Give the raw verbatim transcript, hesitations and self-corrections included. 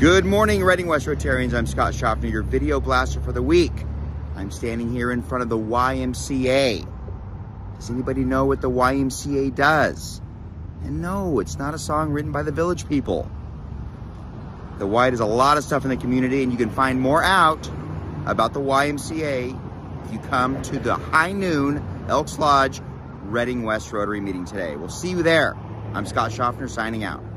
Good morning, Reading West Rotarians. I'm Scott Schaffner, your video blaster for the week. I'm standing here in front of the Y M C A. Does anybody know what the Y M C A does? And no, it's not a song written by the village people. The Y does a lot of stuff in the community, and you can find more out about the Y M C A if you come to the High Noon Elks Lodge Reading West Rotary meeting today. We'll see you there. I'm Scott Schaffner signing out.